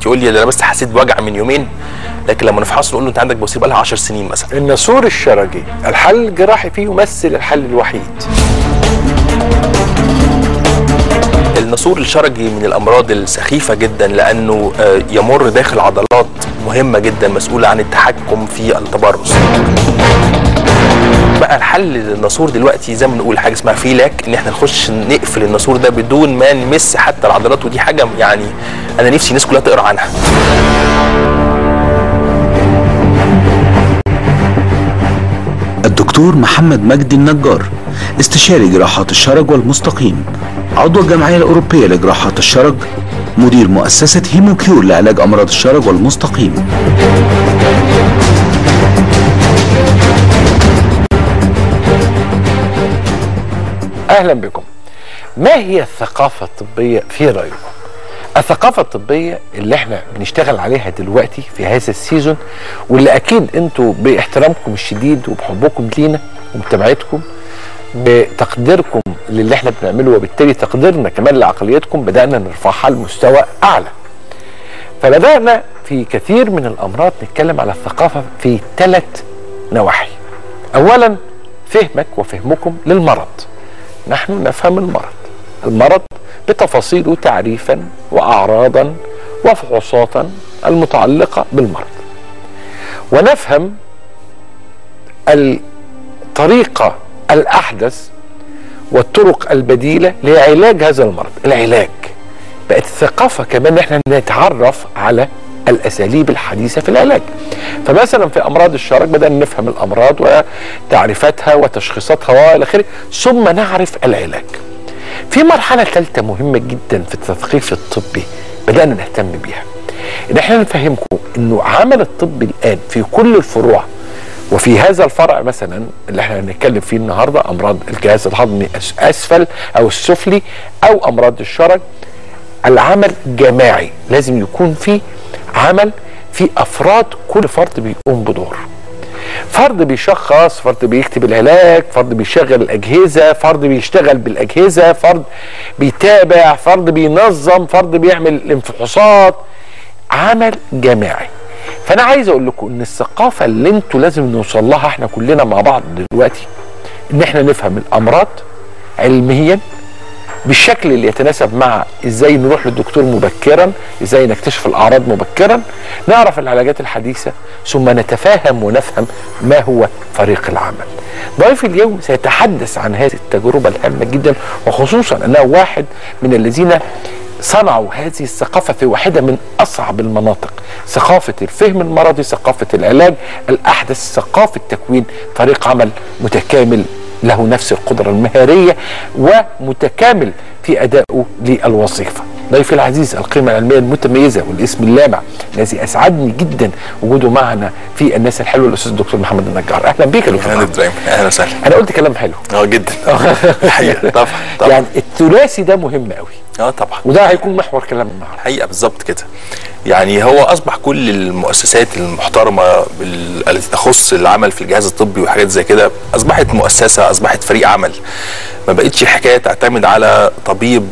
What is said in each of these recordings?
يقول لي ده انا بس حسيت بوجع من يومين، لكن لما نفحصه نقول له انت عندك بواسير بقالها 10 سنين مثلا. النسور الشرجي الحل الجراحي فيه يمثل الحل الوحيد. النسور الشرجي من الامراض السخيفه جدا، لانه يمر داخل عضلات مهمه جدا مسؤوله عن التحكم في التبرز. بقى الحل للنسور دلوقتي زي ما بنقول حاجه اسمها فيلاك، ان احنا نخش نقفل النسور ده بدون ما نمس حتى العضلات، ودي حاجه يعني انا نفسي الناس كلها تقرا عنها. الدكتور محمد مجدي النجار، استشاري جراحات الشرج والمستقيم، عضو الجمعية الأوروبية لجراحات الشرج، مدير مؤسسة هيموكيور لعلاج أمراض الشرج والمستقيم. أهلا بكم. ما هي الثقافة الطبية في رأيكم؟ الثقافة الطبية اللي احنا بنشتغل عليها دلوقتي في هذا السيزون، واللي أكيد انتوا باحترامكم الشديد وبحبكم لينا ومتابعتكم بتقديركم للي احنا بنعمله، وبالتالي تقديرنا كمان لعقليتكم بدأنا نرفعها لمستوى أعلى. فبدأنا في كثير من الأمراض نتكلم على الثقافة في 3 نواحي. أولا فهمك وفهمكم للمرض. نحن نفهم المرض بتفاصيله تعريفا وأعراضا وفحوصاتا المتعلقة بالمرض، ونفهم الطريقة الأحدث والطرق البديلة لعلاج هذا المرض. العلاج بقت الثقافة كمان احنا نتعرف على الأساليب الحديثة في العلاج. فمثلا في أمراض الشرج بدأنا نفهم الأمراض وتعريفاتها وتشخيصاتها وإلى آخره، ثم نعرف العلاج. في مرحلة ثالثة مهمة جدا في التثقيف الطبي بدأنا نهتم بيها، إن احنا نفهمكم إنه عمل الطب الآن في كل الفروع، وفي هذا الفرع مثلا اللي احنا هنتكلم فيه النهارده أمراض الجهاز الهضمي أسفل أو السفلي أو أمراض الشرج، العمل جماعي. لازم يكون في عمل في أفراد، كل فرد بيقوم بدور. فرد بيشخص، فرد بيكتب العلاج، فرد بيشغل الأجهزة، فرد بيشتغل بالأجهزة، فرد بيتابع، فرد بينظم، فرد بيعمل الانفحاصات. عمل جماعي. فأنا عايز أقول لكم إن الثقافة اللي انتوا لازم نوصل لها احنا كلنا مع بعض دلوقتي، إن احنا نفهم الأمراض علميا بالشكل اللي يتناسب مع ازاي نروح للدكتور مبكرا، ازاي نكتشف الاعراض مبكرا، نعرف العلاجات الحديثه، ثم نتفاهم ونفهم ما هو فريق العمل. ضيف اليوم سيتحدث عن هذه التجربه الهامه جدا، وخصوصا انه واحد من الذين صنعوا هذه الثقافه في واحده من اصعب المناطق، ثقافه الفهم المرضي، ثقافه العلاج الاحدث، ثقافه تكوين فريق عمل متكامل له نفس القدرة المهارية ومتكامل في أدائه للوظيفة. ضيفي العزيز، القيمة العلمية المتميزة والاسم اللامع الذي أسعدني جدا وجوده معنا في الناس الحلوة، الأستاذ الدكتور محمد النجار. أهلا بك يا دكتور. أهلا وسهلا. أنا قلت كلام حلو. جدا. الحقيقة طبعا. يعني الثلاثي ده مهم قوي. طبعا. وده هيكون محور كلام النهارده. الحقيقة بالظبط كده. يعني هو أصبح كل المؤسسات المحترمة التي تخص العمل في الجهاز الطبي وحاجات زي كده أصبحت مؤسسة، أصبحت فريق عمل. ما بقتش الحكاية تعتمد على طبيب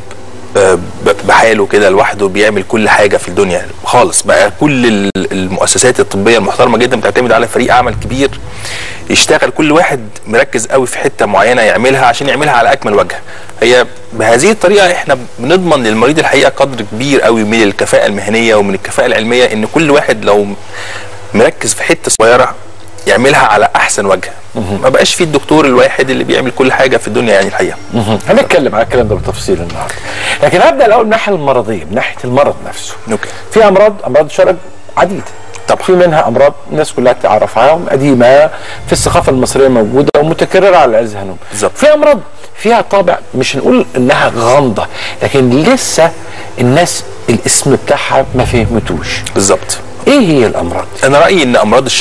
بحاله كده لوحده بيعمل كل حاجه في الدنيا خالص. بقى كل المؤسسات الطبيه المحترمه جدا بتعتمد على فريق عمل كبير يشتغل، كل واحد مركز قوي في حته معينه يعملها عشان يعملها على اكمل وجه. هي بهذه الطريقه احنا بنضمن للمريض الحقيقه قدر كبير قوي من الكفاءه المهنيه ومن الكفاءه العلميه، ان كل واحد لو مركز في حته صغيره يعملها على احسن وجه. ما بقاش في الدكتور الواحد اللي بيعمل كل حاجه في الدنيا يعني الحقيقه. هنتكلم على الكلام ده بالتفصيل النهارده، لكن هبدا الاول من الناحيه المرضيه، من ناحيه المرض نفسه. اوكي. في امراض الشرج عديده طبعا، في منها امراض الناس كلها تعرف عنها، قديمه في الثقافه المصريه موجوده ومتكرره على اذهانهم. بالظبط. في امراض فيها طابع مش نقول انها غامضه، لكن لسه الناس الاسم بتاعها ما فهمتوش. بالظبط. ايه هي الامراض؟ انا رايي ان امراض الشرج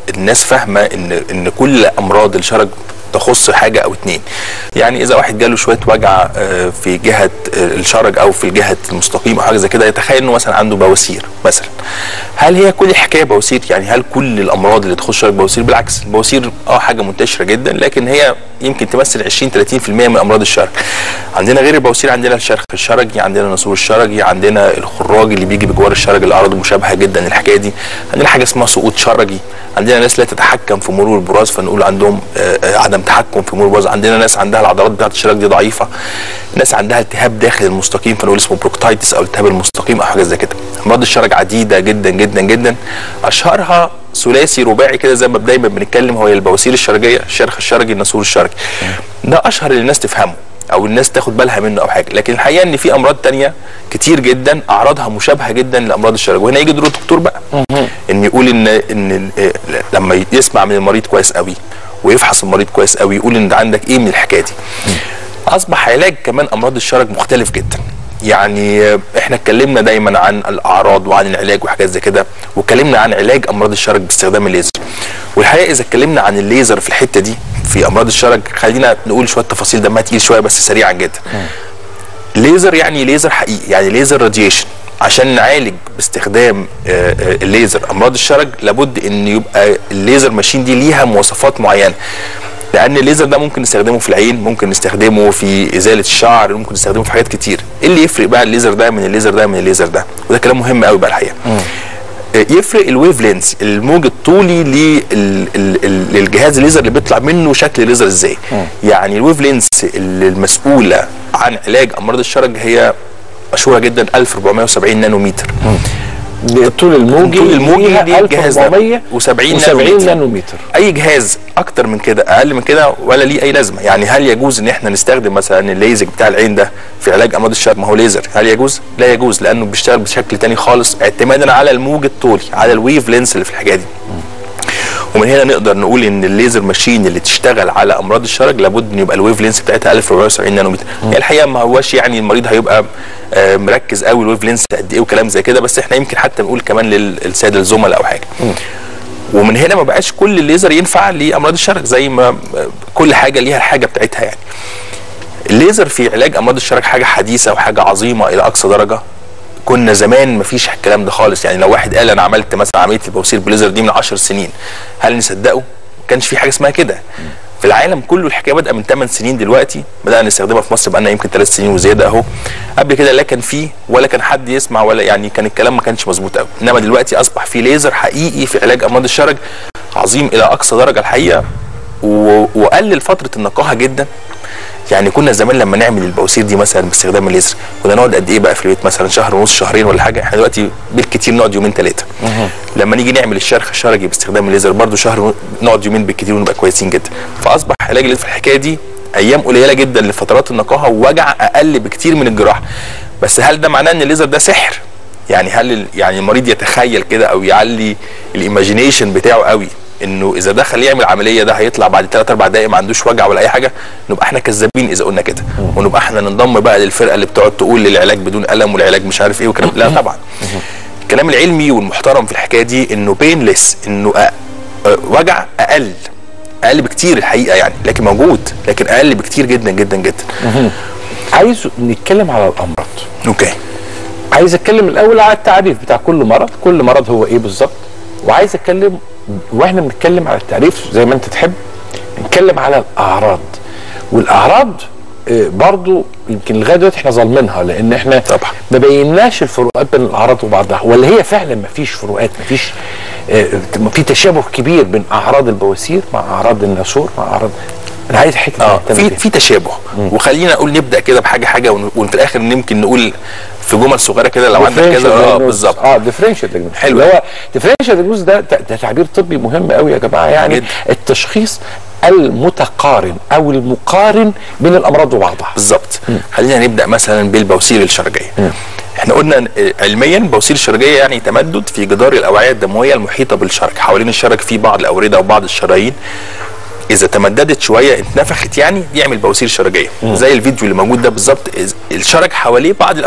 الناس فاهمه ان كل امراض الشرج تخص حاجه او اتنين. يعني اذا واحد جاله شويه وجع في جهه الشرج او في جهه المستقيم او حاجه زي كده، يتخيل انه مثلا عنده بواسير مثلا. هل هي كل الحكايه بواسير؟ يعني هل كل الامراض اللي تخص الشرج بواسير؟ بالعكس، البواسير حاجه منتشره جدا، لكن هي يمكن تمثل 20-30% من امراض الشرج. عندنا غير البواسير عندنا الشرخ الشرجي، عندنا النسور الشرجي، عندنا الخراج اللي بيجي بجوار الشرج اللي اعراضه مشابهه جدا للحكايه دي، عندنا حاجه اسمها سقوط شرجي، عندنا ناس لا تتحكم في مرور البراز فنقول عندهم عدم تحكم في مرور البراز، عندنا ناس عندها العضلات بتاعت الشرج دي ضعيفه، ناس عندها التهاب داخل المستقيم فنقول اسمه بروكتايتس او التهاب المستقيم او حاجه زي كده. امراض الشرج عديده جدا جدا جدا، اشهرها ثلاثي رباعي كده زي ما دايما بنتكلم، هو البواسير الشرجيه، الشرخ الشرجي، النسور الشرجي. ده اشهر اللي الناس تفهمه او الناس تاخد بالها منه او حاجه، لكن الحقيقه ان في امراض تانية كتير جدا اعراضها مشابهه جدا لامراض الشرج، وهنا يجي دور الدكتور بقى ان يقول ان لما يسمع من المريض كويس قوي ويفحص المريض كويس قوي يقول ان عندك ايه من الحكايه دي. اصبح علاج كمان امراض الشرج مختلف جدا. يعني احنا اتكلمنا دايما عن الاعراض وعن العلاج وحاجات زي كده، واتكلمنا عن علاج امراض الشرج باستخدام الليزر. والحقيقه اذا اتكلمنا عن الليزر في الحته دي في امراض الشرج، خلينا نقول شويه تفاصيل دمها تقيل شويه بس سريعا جدا. ليزر يعني ليزر حقيقي، يعني ليزر راديشن. عشان نعالج باستخدام الليزر امراض الشرج لابد ان يبقى الليزر ماشين دي ليها مواصفات معينه، لان الليزر ده ممكن نستخدمه في العين، ممكن نستخدمه في ازاله الشعر، ممكن نستخدمه في حاجات كتير. ايه اللي يفرق بقى الليزر ده من الليزر ده من الليزر ده؟ وده كلام مهم قوي بقى الحقيقه. يفرق الويف لينز، الموج الطولي للجهاز الليزر اللي بيطلع منه شكل الليزر ازاي. يعني الويف لينز المسؤوله عن علاج امراض الشرج هي مشهوره جدا 1470 نانومتر. طول الموجي للجهاز ده 1470 نانومتر. اي جهاز اكتر من كده اقل من كده ولا ليه اي لازمه. يعني هل يجوز ان احنا نستخدم مثلا الليزك بتاع العين ده في علاج امراض الشرج؟ ما هو ليزر، هل يجوز؟ لا يجوز، لانه بيشتغل بشكل تاني خالص اعتمادا على الموج الطولي، على الويف لينس اللي في الحاجه دي. ومن هنا نقدر نقول ان الليزر ماشين اللي تشتغل على امراض الشرج لابد ان يبقى الويف لينس بتاعتها 1470 نانومتر. يعني الحقيقه ما هواش يعني المريض هيبقى مركز قوي الويف لينس قد ايه وكلام زي كده، بس احنا يمكن حتى نقول كمان للساده الزملاء او حاجه. ومن هنا ما بقاش كل الليزر ينفع لامراض الشرج، زي ما كل حاجه ليها الحاجه بتاعتها. يعني الليزر في علاج امراض الشرج حاجه حديثه وحاجه عظيمه الى اقصى درجه. كنا زمان مفيش الكلام ده خالص. يعني لو واحد قال انا عملت مثلا عمليه البواسير بالليزر دي من 10 سنين، هل نصدقه؟ ما كانش في حاجه اسمها كده. في العالم كله الحكايه بادئه من 8 سنين دلوقتي، بدانا نستخدمها في مصر بقالنا يمكن 3 سنين وزياده اهو. قبل كده لا كان فيه ولا كان حد يسمع ولا يعني كان الكلام ما كانش مظبوط قوي، انما دلوقتي اصبح في ليزر حقيقي في علاج امراض الشرج عظيم الى اقصى درجه الحقيقه، وقلل فتره النقاهه جدا. يعني كنا زمان لما نعمل البواسير دي مثلا باستخدام الليزر كنا نقعد قد ايه بقى في البيت؟ مثلا شهر ونص، شهرين ولا حاجه. احنا دلوقتي بالكتير نقعد يومين ثلاثه. لما نيجي نعمل الشرخ الشرجي باستخدام الليزر برضو شهر، نقعد يومين بالكتير ونبقى كويسين جدا. فاصبح علاج الليزر في الحكايه دي ايام قليله جدا لفترات النقاهه ووجع اقل بكتير من الجراحه. بس هل ده معناه ان الليزر ده سحر؟ يعني هل يعني المريض يتخيل كده او يعلي الايماجينيشن بتاعه قوي انه اذا دخل يعمل عمليه ده هيطلع بعد 3-4 دقائق ما عندوش وجع ولا اي حاجه؟ نبقى احنا كذابين اذا قلنا كده، ونبقى احنا ننضم بقى للفرقه اللي بتقعد تقول العلاج بدون الم والعلاج مش عارف ايه وكلام. لا طبعا. الكلام العلمي والمحترم في الحكايه دي انه بينلس، انه وجع اقل بكتير الحقيقه يعني، لكن موجود، لكن اقل بكتير جدا جدا جدا. عايز نتكلم على الامراض. اوكي. عايز اتكلم الاول على التعريف بتاع كل مرض، كل مرض هو ايه بالظبط، وعايز اتكلم واحنا بنتكلم على التعريف زي ما انت تحب نتكلم على الاعراض. والاعراض برضو يمكن لغايه دلوقتي احنا ظالمينها، لان احنا طبعا ما بيناش الفروقات بين الاعراض وبعضها، ولا هي فعلا ما فيش فروقات، ما فيش في تشابه كبير بين اعراض البواسير مع اعراض النسور مع اعراض. انا عايز حته في تشابه. وخلينا نقول نبدا كده بحاجه حاجه وفي الاخر يمكن نقول في جمل صغيره كده لو عندك كذا. بالظبط. ديفرنشال دياجنوز. حلو. اللي هو ديفرنشال دياجنوز ده تعبير طبي مهم قوي يا جماعه. يعني جد. التشخيص المتقارن او المقارن بين الامراض وبعضها. بالظبط. خلينا نبدا مثلا بالبواسير الشرجيه. احنا قلنا علميا البواسير الشرجيه يعني تمدد في جدار الاوعيه الدمويه المحيطه بالشرج. حوالين الشرج في بعض الاورده وبعض الشرايين، اذا تمددت شويه اتنفخت يعني يعمل بواسير شرجيه. زي الفيديو اللي موجود ده بالظبط، الشرج حواليه بعض الاورده،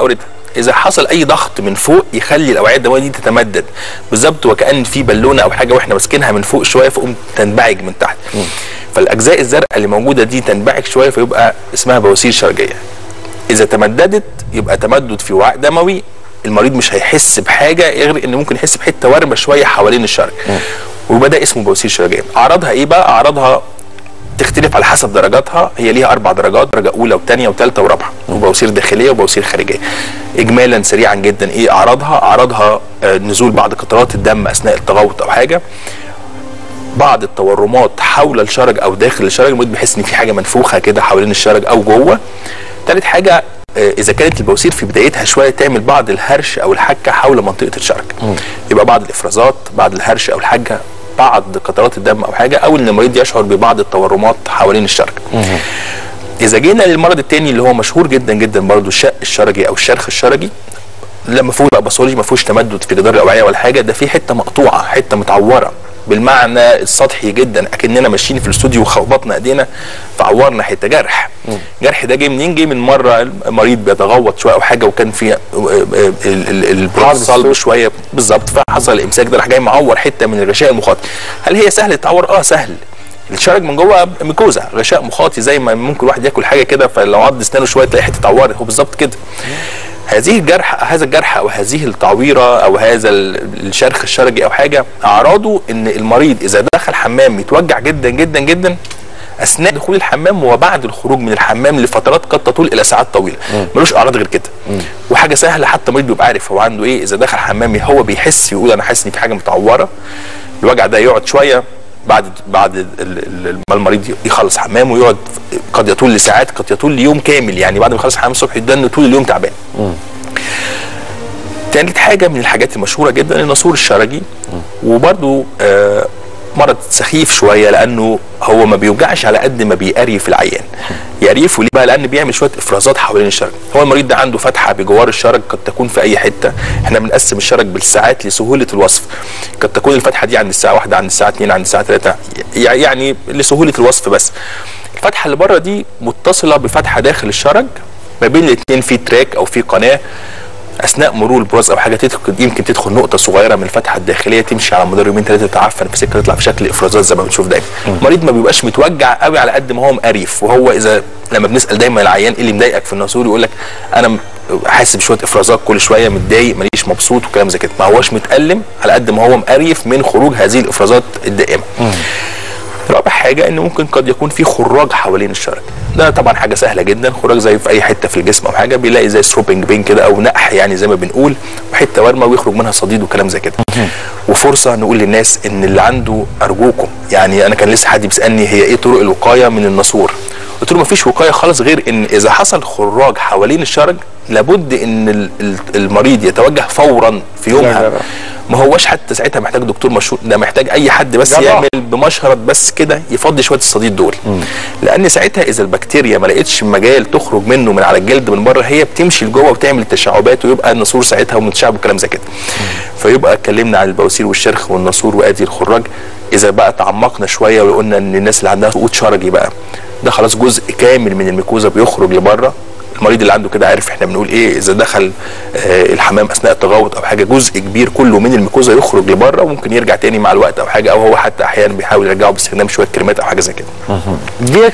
اذا حصل اي ضغط من فوق يخلي الاوعيه الدمويه دي تتمدد بالظبط، وكأن في بالونه او حاجه واحنا ماسكينها من فوق شويه فقوم تنبعج من تحت. فالاجزاء الزرقاء اللي موجوده دي تنبعج شويه فيبقى اسمها بواسير شرجيه. اذا تمددت يبقى تمدد في وعاء دموي، المريض مش هيحس بحاجه غير ان ممكن يحس بحته ورمه شويه حوالين الشرج، ويبقى ده اسمه بواسير شرجيه. اعراضها ايه بقى؟ اعراضها تختلف على حسب درجاتها، هي ليها 4 درجات، درجه اولى وثانيه وثالثه ورابعه، وبواسير داخليه وبواسير خارجيه. اجمالا سريعا جدا ايه اعراضها؟ اعراضها نزول بعض قطرات الدم اثناء التغوط او حاجه، بعض التورمات حول الشرج او داخل الشرج، المريض بيحس ان في حاجه منفوخه كده حوالين الشرج او جوه. ثالث حاجه اذا كانت البواسير في بدايتها شويه تعمل بعض الهرش او الحكه حول منطقه الشرج، يبقى بعض الافرازات، بعض الهرش او الحكه، بعض قطرات الدم او حاجه، او ان المريض يشعر ببعض التورمات حوالين الشرج. اذا جينا للمرض الثاني اللي هو مشهور جدا جدا برضه، الشق الشرجي او الشرخ الشرجي، لا ما فيهوش بقى باثولوجي، ما فيهوش تمدد في جدار الاوعيه ولا حاجه، ده في حته مقطوعه، حته متعوره بالمعنى السطحي جدا، اكننا ماشيين في الاستوديو وخبطنا ايدينا فعورنا حته جرح. الجرح ده جاي منين؟ جاي من مره مريض بيتغوط شويه او حاجه وكان في البروز صلب شويه بالظبط، فحصل الامساك ده، راح جاي معور حته من الغشاء المخاطي. هل هي سهل تتعور؟ سهل. الشرج من جوه ميكوزا، غشاء مخاطي، زي ما ممكن الواحد ياكل حاجه كده فلو عض اسنانه شويه تلاقي حته اتعورت، هو بالظبط كده. هذه الجرح، هذا الجرح او هذه التعويره او هذا الشرخ الشرجي او حاجه، اعراضه ان المريض اذا دخل حمام يتوجع جدا جدا جدا اثناء دخول الحمام وبعد الخروج من الحمام لفترات قد تطول الى ساعات طويله، ملوش اعراض غير كده. وحاجه سهله، حتى المريض بيبقى عارف هو عنده ايه. اذا دخل حمام هو بيحس، يقول انا حاسس ان في حاجه متعوره، الوجع ده يقعد شويه، بعد ما المريض يخلص حمامه يقعد، قد يطول لساعات، قد يطول ليوم كامل، يعني بعد ما يخلص حمام الصبح يدن طول اليوم تعبان. تالت حاجه من الحاجات المشهوره جدا الناسور الشرجي، وبرده مرض سخيف شويه لانه هو ما بيوجعش على قد ما بيقريف العيان. يقريفه ليه بقى؟ لان بيعمل شويه افرازات حوالين الشرج. هو المريض ده عنده فتحه بجوار الشرج، قد تكون في اي حته، احنا بنقسم الشرج بالساعات لسهوله الوصف، قد تكون الفتحه دي عند الساعه 1، عند الساعه 2، عند الساعه 3، يعني لسهوله الوصف بس. الفتحه اللي بره دي متصله بفتحه داخل الشرج، ما بين الاثنين في تراك او في قناه، اثناء مرور البراز او حاجه يمكن تدخل نقطه صغيره من الفتحه الداخليه تمشي على مدار يومين 3 تتعفن في سكه تطلع في شكل افرازات زي ما بنشوف دايما. المريض ما بيبقاش متوجع قوي على قد ما هو مقريف. وهو اذا لما بنسال دايما العيان ايه اللي مضايقك في الناسور، يقول لك انا حاسس بشويه افرازات كل شويه، متضايق، ماليش مبسوط وكلام زي كده. ما هوش متالم على قد ما هو مقريف من خروج هذه الافرازات الدائمه. رابع حاجه ان ممكن قد يكون في خراج حوالين الشرج، ده طبعا حاجه سهله جدا، خراج زي في اي حته في الجسم او حاجه، بيلاقي زي ستروبنج بين كده او نقح يعني زي ما بنقول، وحته ورمه ويخرج منها صديد وكلام زي كده. وفرصه نقول للناس ان اللي عنده ارجوكم، يعني انا كان لسه حد بيسالني هي ايه طرق الوقايه من الناسور، قلت له مفيش وقايه خالص غير ان اذا حصل خراج حوالين الشرج لابد ان المريض يتوجه فورا في يومها. ما هوش حتى ساعتها محتاج دكتور مشهور، ده محتاج اي حد بس يعمل بمشرط بس كده يفضي شويه الصديد دول، لان ساعتها اذا البكتيريا ما لقتش مجال تخرج منه من على الجلد من بره، هي بتمشي لجوه وتعمل تشعبات ويبقى الناسور ساعتها ومتشعب وكلام زي كده. فيبقى اتكلمنا عن البواسير والشرخ والناسور وادي الخراج. اذا بقى تعمقنا شويه وقلنا ان الناس اللي عندها سقوط شرجي بقى ده خلاص جزء كامل من الميكوزا بيخرج لبره، المريض اللي عنده كده عارف احنا بنقول ايه، اذا دخل الحمام اثناء التغوط او حاجه جزء كبير كله من الميكوزا يخرج لبره، وممكن يرجع تاني مع الوقت او حاجه، او هو حتى احيانا بيحاول يرجعه باستخدام شويه كريمات او حاجه زي كده. ديت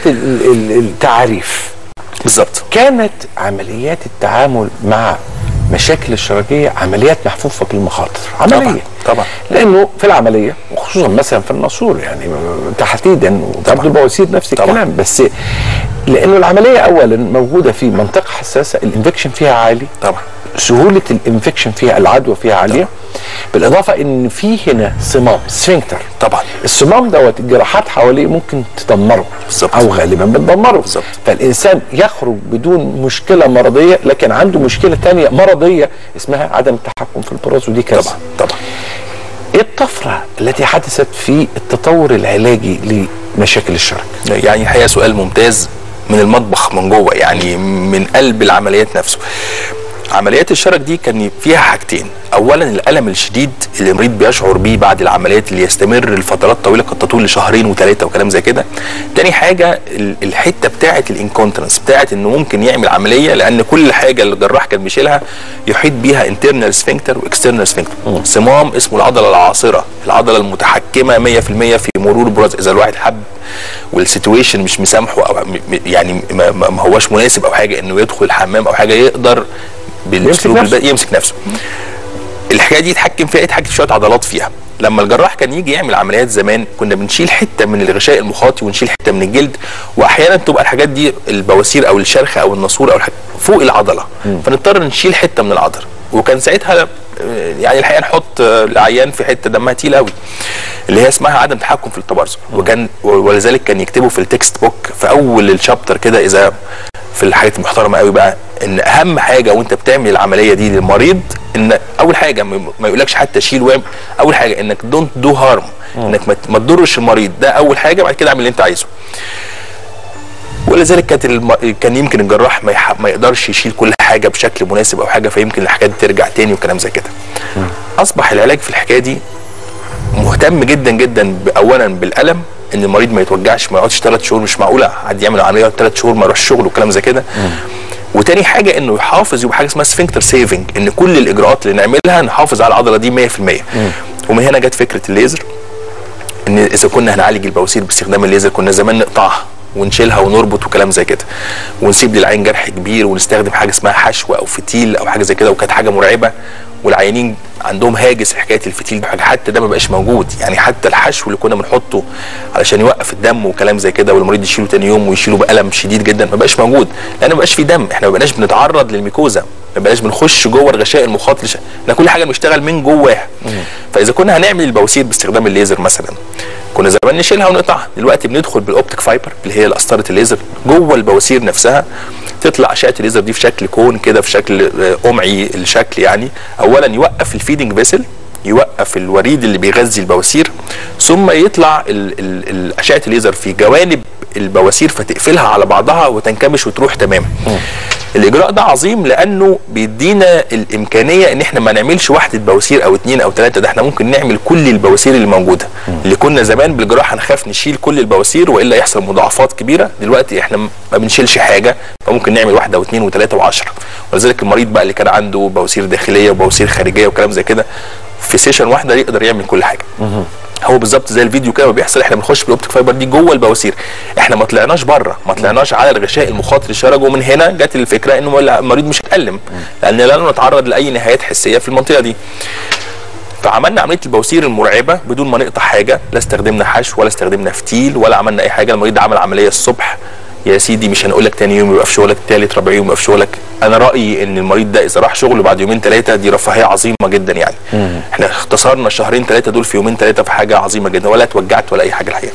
التعريف بالظبط. كانت عمليات التعامل مع مشاكل الشرجيه عمليات محفوفه بالمخاطر، عمليه طبعا لانه في العمليه وخصوصا مثلا في الناسور يعني تحديدا، وبرضه البواسير نفس الكلام، بس لانه العمليه اولا موجوده في منطقه حساسه، الانفكشن فيها عالي طبعا، سهوله الانفكشن فيها، العدوى فيها عاليه طبعا. بالاضافه ان في هنا صمام سفنكتر طبعا، الصمام دوت الجراحات حواليه ممكن تدمره بالزبط. او غالبا بتدمره بالظبط. فالانسان يخرج بدون مشكله مرضيه لكن عنده مشكله ثانيه مرضيه اسمها عدم التحكم في البراز، ودي كارثه طبعا. ايه الطفره التي حدثت في التطور العلاجي لمشاكل الشرج؟ يعني الحقيقه سؤال ممتاز من المطبخ من جوه، يعني من قلب العمليات نفسه. عمليات الشرج دي كان فيها حاجتين، اولا الالم الشديد اللي المريض بيشعر بيه بعد العمليات اللي يستمر لفترات طويله قد تطول لشهرين وثلاثه وكلام زي كده. تاني حاجه الحته بتاعه الانكونترنس، بتاعه انه ممكن يعمل عمليه لان كل حاجه اللي الجراح كان بيشيلها يحيط بيها انترنال سفنكتر واكسترنال سفنكتر، صمام اسمه العضله العاصره، العضله المتحكمه 100% في مرور البراز. اذا الواحد حب والسيتويشن مش مسامحه او يعني ما هواش مناسب او حاجه انه يدخل الحمام او حاجه، يقدر بالاسلوب يمسك نفسه. الحكايه دي يتحكم فيها، يتحكم شويه عضلات فيها. لما الجراح كان يجي يعمل عمليات زمان كنا بنشيل حته من الغشاء المخاطي ونشيل حته من الجلد، واحيانا تبقى الحاجات دي البواسير او الشرخ او الناسور او فوق العضله، فنضطر نشيل حته من العضله. وكان ساعتها يعني الحقيقه نحط العيان في حته دمها تقيل قوي اللي هي اسمها عدم تحكم في التبرز، ولذلك كان يكتبوا في التكست بوك في اول الشابتر كده، اذا في الحاجات المحترمه قوي بقى، ان اهم حاجه وانت بتعمل العمليه دي للمريض ان اول حاجه ما يقولكش حتى شيل وام، اول حاجه انك دونت دو هارم، انك ما تضرش المريض، ده اول حاجه. بعد كده اعمل اللي انت عايزه. ولذلك كان يمكن الجراح ما يقدرش يشيل كل حاجه بشكل مناسب او حاجه، فيمكن الحاجات دي ترجع تاني وكلام زي كده. اصبح العلاج في الحكايه دي مهتم جدا جدا اولا بالالم، ان المريض ما يتوجعش، ما يقعدش 3 شهور، مش معقوله حد يعمل عمليه 3 شهور ما يروحش شغله وكلام زي كده. وتاني حاجه انه يحافظ، يبقى حاجه اسمها سفنكتر سيفنج، ان كل الاجراءات اللي نعملها نحافظ على العضله دي 100%. ومن هنا جت فكره الليزر، ان اذا كنا هنعالج البواسير باستخدام الليزر كنا زمان نقطعها ونشيلها ونربط وكلام زي كده، ونسيب للعين جرح كبير، ونستخدم حاجه اسمها حشو او فتيل او حاجه زي كده، وكانت حاجه مرعبه، والعيانين عندهم هاجس حكايه الفتيل ده، حتى ده ما بقاش موجود. يعني حتى الحشو اللي كنا بنحطه علشان يوقف الدم وكلام زي كده والمريض يشيله تاني يوم ويشيله بألم شديد جدا، ما بقاش موجود، لان ما بقاش في دم، احنا ما بقناش بنتعرض للميكوزا، ما بقناش بنخش جوه الغشاء المخاطي، احنا كل حاجه بنشتغل من جواها. فاذا كنا هنعمل البواسير باستخدام الليزر مثلا، كنا زمان نشيلها ونقطعها، دلوقتي بندخل بالاوبتيك فايبر اللي هي قسطره الليزر جوه البواسير نفسها، تطلع اشعه الليزر دي في شكل كون كده، في شكل قمعي الشكل، يعني اولا يوقف الفيدنج فيسل، يوقف الوريد اللي بيغذي البواسير، ثم يطلع اشعه الليزر في جوانب البواسير فتقفلها على بعضها وتنكمش وتروح تماما. الاجراء ده عظيم لانه بيدينا الامكانيه ان احنا ما نعملش واحده بواسير او 2 أو 3، ده احنا ممكن نعمل كل البواسير اللي موجوده، اللي كنا زمان بالجراحه نخاف نشيل كل البواسير والا يحصل مضاعفات كبيره، دلوقتي احنا ما بنشيلش حاجه، فممكن نعمل 1 و2 و3 و10. ولذلك المريض بقى اللي كان عنده بواسير داخليه وبواسير خارجيه وكلام زي كده، في سيشن واحده يقدر يعمل كل حاجه. هو بالظبط زي الفيديو كده ما بيحصل، احنا بنخش بالاوبتيك فايبر دي جوه البواسير، احنا ما طلعناش بره، ما طلعناش على الغشاء المخاطي للشرج، ومن هنا جت الفكره انه المريض مش هيتألم، لان لا نتعرض لاي نهايات حسيه في المنطقه دي. فعملنا عمليه البواسير المرعبه بدون ما نقطع حاجه، لا استخدمنا حشو ولا استخدمنا فتيل ولا عملنا اي حاجه. المريض عمل عمليه الصبح، يا سيدي مش هنقول لك تاني يوم يبقى في شغلك، تالت رابع يوم يبقى في شغلك. انا رايي ان المريض ده اذا راح شغله بعد 2 3 دي رفاهيه عظيمه جدا يعني. احنا اختصرنا الشهرين 3 دول في 2 3 في حاجه عظيمه جدا، ولا اتوجعت ولا اي حاجه الحقيقه.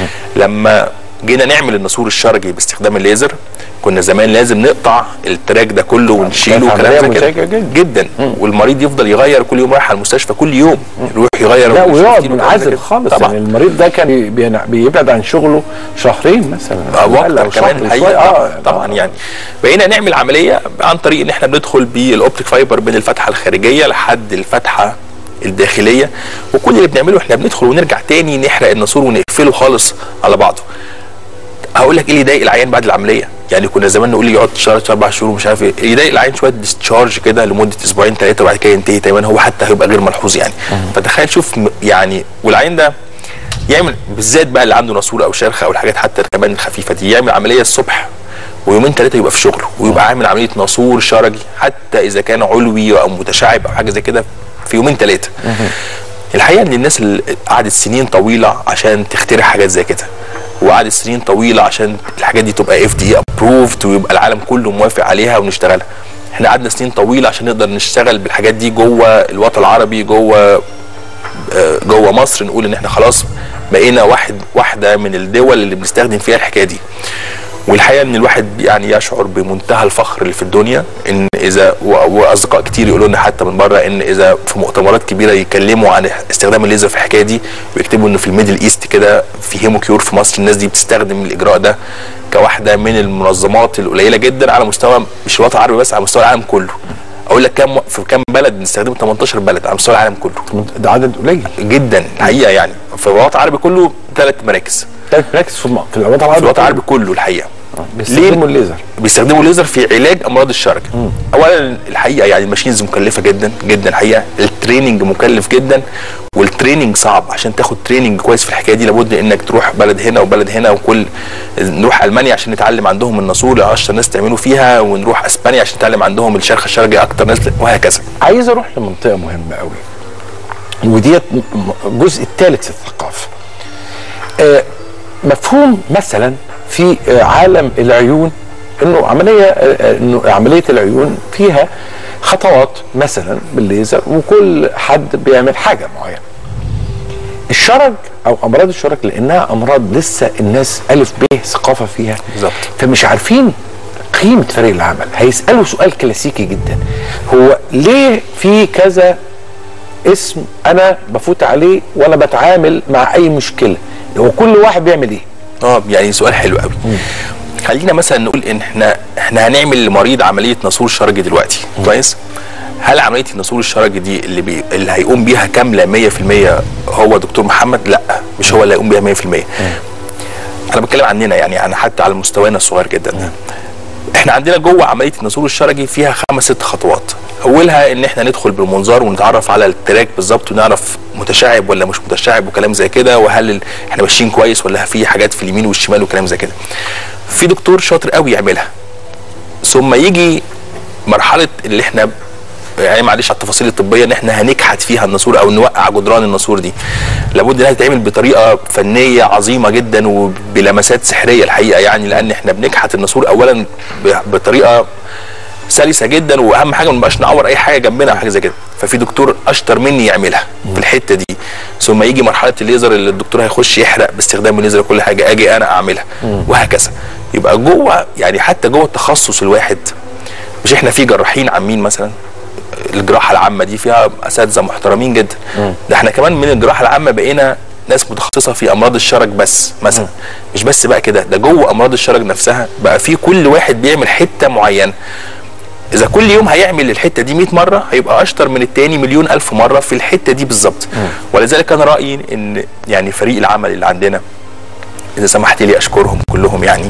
لما جينا نعمل الناسور الشرجي باستخدام الليزر، كنا زمان لازم نقطع التراك ده كله ونشيله وكلام زي كده جدا، والمريض يفضل يغير كل يوم، رايح على المستشفى كل يوم يروح يغير، لا ويقعد منعزل خالص طبعا. يعني المريض ده كان بيبعد عن شغله شهرين مثلا واكتر كمان الحقيقه طبعا. يعني بقينا نعمل عمليه عن طريق ان احنا بندخل بالاوبتيك فايبر من الفتحه الخارجيه لحد الفتحه الداخليه، وكل اللي بنعمله احنا بندخل ونرجع تاني نحرق الناسور ونقفله خالص على بعضه. هقول لك ايه اللي يضايق العيان بعد العمليه؟ يعني كنا زمان نقول يقعد شهر 4 شهور ومش عارف ايه، يضايق العيان شويه ديسشارج كده لمده 2 2 3 وبعد كده ينتهي تماما، هو حتى هيبقى غير ملحوظ يعني. فتخيل شوف يعني، والعيان ده يعمل بالذات بقى اللي عنده ناسور او شرخ او الحاجات حتى كمان الخفيفه دي، يعمل عمليه الصبح ويومين 3 يبقى في شغله ويبقى عامل عمليه ناسور شرجي، حتى اذا كان علوي او متشعب او حاجه زي كده في يومين 3. الحقيقه ان الناس اللي قعدت سنين طويله عشان تخترع حاجات زي كده، وقعدت سنين طويله عشان الحاجات دي تبقى FDA approved ويبقى العالم كله موافق عليها ونشتغلها. احنا قعدنا سنين طويله عشان نقدر نشتغل بالحاجات دي جوه الوطن العربي، جوه مصر، نقول ان احنا خلاص بقينا واحده من الدول اللي بنستخدم فيها الحكايه دي. والحقيقه ان الواحد يعني يشعر بمنتهى الفخر اللي في الدنيا، ان اذا واصدقاء كتير يقولوا لنا حتى من بره ان اذا في مؤتمرات كبيره يتكلموا عن استخدام الليزر في الحكايه دي، ويكتبوا انه في الميدل ايست كده في هيموكيور في مصر الناس دي بتستخدم الاجراء ده كواحده من المنظمات القليله جدا على مستوى مش الوطن العربي بس، على مستوى العالم كله. اقول لك في كام بلد بنستخدمه؟ 18 بلد على مستوى العالم كله. ده عدد قليل جدا الحقيقه، يعني في الوطن العربي كله 3 مراكز. 3 مراكز في الوطن العربي. في الوطن العربي كله الحقيقه. بيستخدموا الليزر. بيستخدموا الليزر في علاج امراض الشرج. اولا الحقيقه يعني الماشينز مكلفه جدا جدا الحقيقه، التريننج مكلف جدا، والتريننج صعب. عشان تاخد تريننج كويس في الحكايه دي لابد انك تروح بلد هنا وبلد هنا، نروح المانيا عشان نتعلم عندهم الناسور اشطر ناس تعملوا فيها، ونروح اسبانيا عشان نتعلم عندهم الشرخ الشرجي اكتر ناس، وهكذا. عايز اروح لمنطقه مهمه قوي، وديت الجزء الثالث في الثقافه. مفهوم مثلا في عالم العيون انه عمليه العيون فيها خطوات مثلا بالليزر، وكل حد بيعمل حاجه معينه. الشرج او امراض الشرج لانها امراض لسه الناس الف ب ثقافه فيها بالظبط، فمش عارفين قيمه فريق العمل. هيسالوا سؤال كلاسيكي جدا، هو ليه في كذا اسم انا بفوت عليه وانا بتعامل مع اي مشكله؟ هو كل واحد بيعمل ايه؟ يعني سؤال حلو قوي. خلينا مثلا نقول ان احنا هنعمل لمريض عمليه ناسور شرجي دلوقتي، كويس؟ هل عمليه الناسور الشرجي دي اللي هيقوم بيها كامله 100% هو دكتور محمد؟ لا، مش هو اللي هيقوم بيها 100%. انا بتكلم عننا، يعني حتى على مستوانا الصغير جدا. احنا عندنا جوه عمليه الناسور الشرجي فيها 5-6 خطوات. اولها ان احنا ندخل بالمنظار ونتعرف على التراك بالظبط، ونعرف متشعب ولا مش متشعب وكلام زي كده، وهل احنا ماشيين كويس ولا في حاجات في اليمين والشمال وكلام زي كده. في دكتور شاطر قوي يعملها، ثم يجي مرحله اللي احنا يعني معلش على التفاصيل الطبيه ان احنا هنكحت فيها الناسور او نوقع جدران الناسور دي. لابد انها تتعمل بطريقه فنيه عظيمه جدا وبلمسات سحريه الحقيقه، يعني لان احنا بنكحت الناسور اولا بطريقه سلسه جدا، واهم حاجه ما نبقاش نعور اي حاجه جنبنا او حاجه زي كده. ففي دكتور اشطر مني يعملها في الحته دي، ثم يجي مرحله الليزر اللي الدكتور هيخش يحرق باستخدام الليزر كل حاجه، اجي انا اعملها وهكذا. يبقى جوه يعني حتى جوه التخصص الواحد، مش احنا في جراحين عامين مثلا، الجراحه العامه دي فيها اساتذه محترمين جدا، ده احنا كمان من الجراحه العامه بقينا ناس متخصصه في امراض الشرج بس مثلا. مش بس بقى كده، ده جوه امراض الشرج نفسها بقى في كل واحد بيعمل حته معينه. اذا كل يوم هيعمل الحته دي 100 مره هيبقى اشطر من التاني مليون الف مره في الحته دي بالظبط. ولذلك انا رايي ان يعني فريق العمل اللي عندنا، اذا سمحت لي اشكرهم كلهم، يعني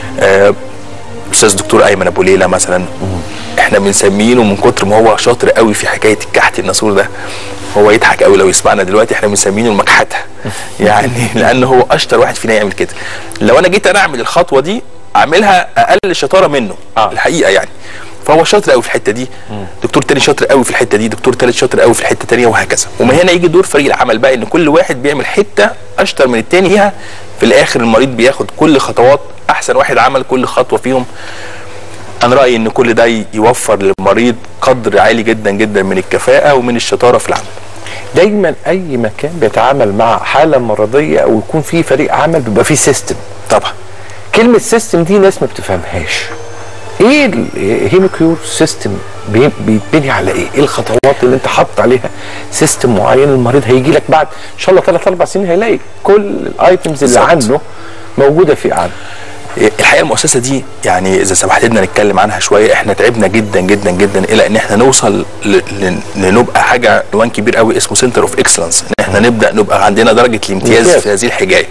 استاذ دكتور ايمن ابو ليلى مثلا، احنا بنسمينه من كتر ما هو شاطر قوي في حكايه الكحت الناسور ده، هو يضحك قوي لو يسمعنا دلوقتي، احنا بنسمينه المكحته يعني لان هو اشطر واحد فينا يعمل كده. لو انا جيت انا اعمل الخطوه دي اعملها اقل شطاره منه الحقيقه يعني. فهو شاطر قوي في الحته دي، دكتور تاني شاطر قوي في الحته دي، دكتور تالت شاطر قوي في الحته الثانيه، وهكذا. ومن هنا يجي دور فريق العمل بقى، ان كل واحد بيعمل حته اشطر من الثاني فيها، في الاخر المريض بياخد كل خطوات احسن واحد عمل كل خطوه فيهم. انا رايي ان كل ده يوفر للمريض قدر عالي جدا جدا من الكفاءه ومن الشطاره في العمل. دايما اي مكان بيتعامل مع حاله مرضيه او يكون فيه فريق عمل بيبقى فيه سيستم. طبعا كلمه سيستم دي ناس ما بتفهمهاش. ايه الهيموكيور سيستم بيتبني على ايه؟ ايه الخطوات اللي انت حاطط عليها سيستم معين؟ المريض هيجي لك بعد ان شاء الله 3-4 سنين هيلاقي كل الايتمز اللي عنده موجوده في عنده. الحقيقه المؤسسه دي يعني اذا سمحت لنا نتكلم عنها شويه، احنا تعبنا جدا جدا جدا الى ان احنا نوصل لنبقى حاجه عنوان كبير قوي اسمه سنتر اوف اكسلنس، ان احنا نبقى عندنا درجه الامتياز في هذه الحكايه.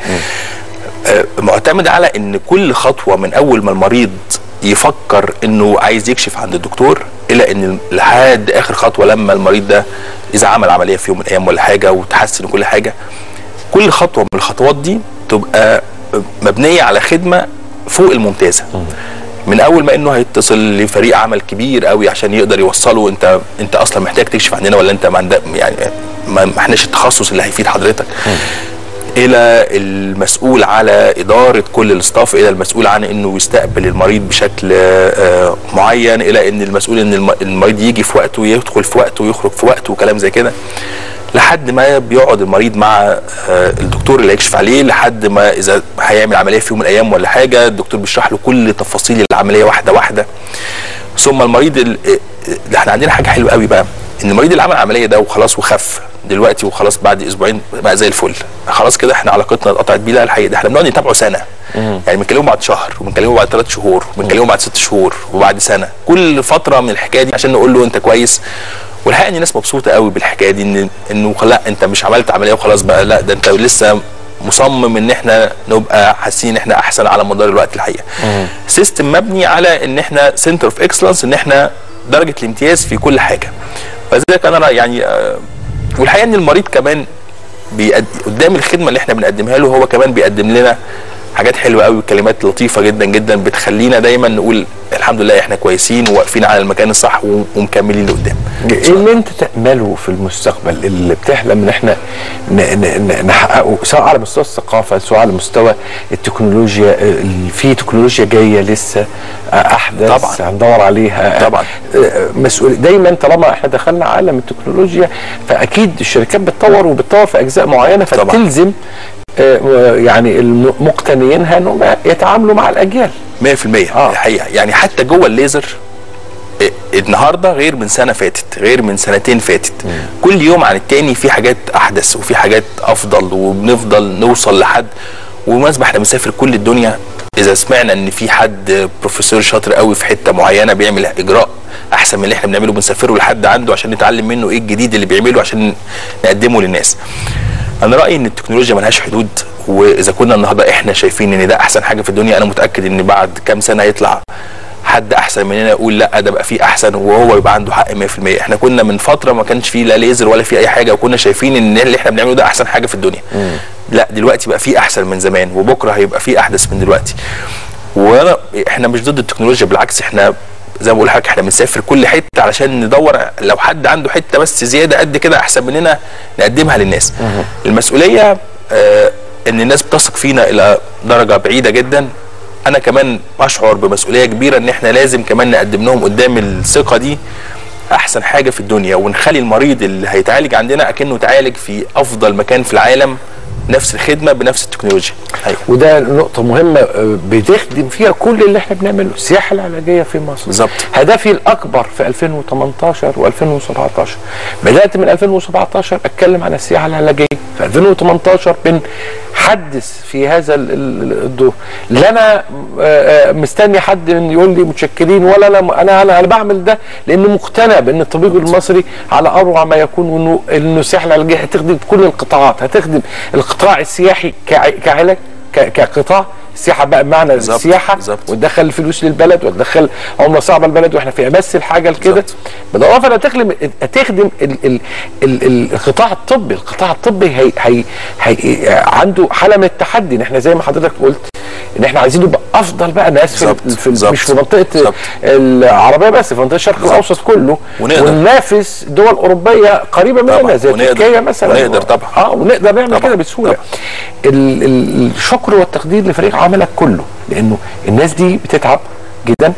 معتمد على ان كل خطوه من اول ما المريض يفكر انه عايز يكشف عند الدكتور الى ان لحد اخر خطوه لما المريض ده اذا عمل عمليه في يوم من الايام ولا حاجه وتحسن كل حاجه، كل خطوه من الخطوات دي تبقى مبنيه على خدمه فوق الممتازه. من اول ما انه هيتصل لفريق عمل كبير قوي عشان يقدر يوصله انت اصلا محتاج تكشف عندنا ولا انت يعني ما احناش التخصص اللي هيفيد حضرتك، الى المسؤول على اداره كل الاستاف، الى المسؤول عن انه يستقبل المريض بشكل معين، الى ان المسؤول ان المريض يجي في وقته ويدخل في وقته ويخرج في وقته وكلام زي كده، لحد ما بيقعد المريض مع الدكتور اللي هيكشف عليه، لحد ما اذا هيعمل عمليه في يوم من الايام ولا حاجه الدكتور بيشرح له كل تفاصيل العمليه واحده واحده. ثم المريض ده احنا عندنا حاجه حلوه قوي بقى، ان المريض اللي عمل عمليه ده وخلاص وخف دلوقتي وخلاص بعد اسبوعين بقى زي الفل، خلاص كده احنا علاقتنا اتقطعت بيه. لا الحقيقه ده احنا بنقعد نتابعه سنه يعني بنكلمه بعد شهر، وبنكلمه بعد 3 شهور، وبنكلمه بعد 6 شهور، وبعد سنه، كل فتره من الحكايه دي عشان نقول له انت كويس. والحقيقه ان الناس مبسوطه قوي بالحكايه دي، انه لا انت مش عملت عمليه وخلاص بقى، لا ده انت لسه مصمم ان احنا نبقى حاسين ان احنا احسن على مدار الوقت. الحقيقه سيستم مبني على ان احنا سنتر اوف اكسلنس، ان احنا درجه الامتياز في كل حاجه. فلذلك انا يعني والحقيقه ان المريض كمان قدام الخدمه اللي احنا بنقدمها له هو كمان بيقدم لنا حاجات حلوه قوي، كلمات لطيفه جدا جدا بتخلينا دايما نقول الحمد لله احنا كويسين وواقفين على المكان الصح ومكملين لقدام. ايه اللي انت تأمله في المستقبل اللي بتحلم ان احنا نحققه، سواء على مستوى الثقافه سواء على مستوى التكنولوجيا؟ في تكنولوجيا جايه لسه احدث طبعا هندور عليها طبعا. مسؤول دايما طالما احنا دخلنا عالم التكنولوجيا فاكيد الشركات بتطور في اجزاء معينه فتلزم يعني المقتنيينها انهم يتعاملوا مع الاجيال 100%. الحقيقه يعني حتى جوه الليزر النهارده غير من سنه فاتت، غير من سنتين فاتت. كل يوم عن التاني في حاجات احدث وفي حاجات افضل، وبنفضل نوصل لحد. وبمناسبه احنا بنسافر كل الدنيا، اذا سمعنا ان في حد بروفيسور شاطر قوي في حته معينه بيعمل اجراء احسن من اللي احنا بنعمله، بنسافره لحد عنده عشان نتعلم منه ايه الجديد اللي بيعمله عشان نقدمه للناس. انا رايي ان التكنولوجيا ملهاش حدود، واذا كنا النهارده احنا شايفين ان ده احسن حاجه في الدنيا، انا متاكد ان بعد كام سنه يطلع حد احسن مننا يقول لا ده بقى فيه احسن، وهو يبقى عنده حق 100%. احنا كنا من فتره ما كانش فيه لا ليزر ولا فيه اي حاجه، وكنا شايفين ان اللي احنا بنعمله ده احسن حاجه في الدنيا. لا دلوقتي بقى فيه احسن من زمان، وبكره هيبقى فيه احدث من دلوقتي. احنا مش ضد التكنولوجيا، بالعكس احنا زي ما بقول لحضرتك احنا بنسافر كل حته علشان ندور لو حد عنده حته بس زياده قد كده احسن مننا نقدمها للناس. المسؤوليه ان الناس بتثق فينا الى درجه بعيده جدا. انا كمان اشعر بمسؤوليه كبيره ان احنا لازم كمان نقدم لهم قدام الثقه دي احسن حاجه في الدنيا، ونخلي المريض اللي هيتعالج عندنا اكنه اتعالج في افضل مكان في العالم، نفس الخدمه بنفس التكنولوجيا. أيوة. وده نقطه مهمه بتخدم فيها كل اللي احنا بنعمله. السياحه العلاجيه في مصر بالظبط هدفي الاكبر في 2018 و2017 بدات من 2017 اتكلم عن السياحه العلاجيه. في 2018 بنحدث في هذا الدور. لا انا مستني حد يقول لي متشكرين، ولا انا بعمل ده لاني مقتنع بان الطبيب المصري على اروع ما يكون، وانه السياحه العلاجيه هتخدم كل القطاعات، هتخدم القطاع السياحي كعلاج كقطاع السياحه بقى بمعنى السياحه، وتدخل الفلوس للبلد وتدخل عمله صعبه البلد، واحنا في امس الحاجه لكده. بالاضافه هتخدم القطاع الطبي. القطاع الطبي هي عنده حاله من التحدي، ان احنا زي ما حضرتك قلت ان احنا عايزين نبقى افضل بقى ناس مش في منطقه العربيه بس، في منطقه الشرق الاوسط كله، وننافس دول اوروبيه قريبه مننا زي تركيا مثلا. ونقدر طبعا ونقدر نعمل كده بسهوله. الشكر والتقدير لفريق عملك كله، لانه الناس دي بتتعب جدا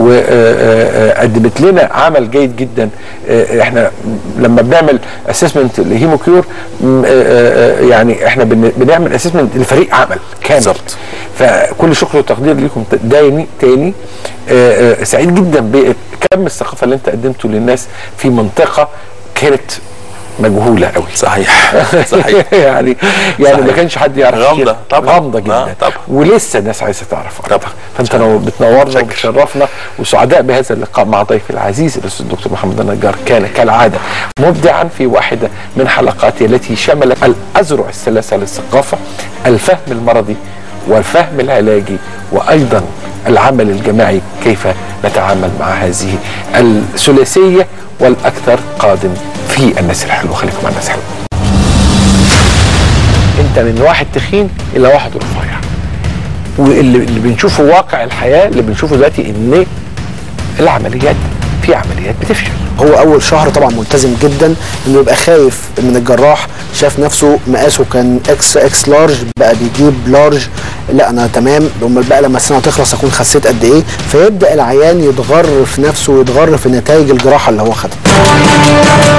وقدمت لنا عمل جيد جدا. احنا لما بنعمل اسسمنت لهيموكيور يعني احنا بنعمل اسسمنت لفريق عمل كامل. بالظبط. فكل شكر وتقدير لكم تاني. سعيد جدا بكم الثقافه اللي انت قدمته للناس في منطقه كانت مجهوله قوي. صحيح. يعني صحيح. ما كانش حد يعرف. غامضه طبعا، غامضه جدا طبعا. ولسه الناس عايزه تعرف طبعا. فانت بتنورنا وبتشرفنا، وسعداء بهذا اللقاء مع ضيفي العزيز الاستاذ الدكتور محمد النجار. كان كالعاده مبدعا في واحده من حلقاته التي شملت الاذرع الثلاثه للثقافه: الفهم المرضي والفهم العلاجي، وايضا العمل الجماعي، كيف نتعامل مع هذه الثلاثيه والاكثر قادم في الناس الحلوه. خليكم مع الناس الحلوه. انت من واحد تخين الى واحد رفيع، واللي بنشوفه واقع الحياه اللي بنشوفه دلوقتي ان العمليات في عمليات بتفشل. هو اول شهر طبعا ملتزم جدا انه يبقى خايف من الجراح، شاف نفسه مقاسه كان اكس لارج بقى بيجيب لارج، لا انا تمام، امال بقى لما السنه تخلص اكون خسيت قد ايه؟ فيبدا العيان يتغر في نفسه ويتغر في نتائج الجراحه اللي هو خدها.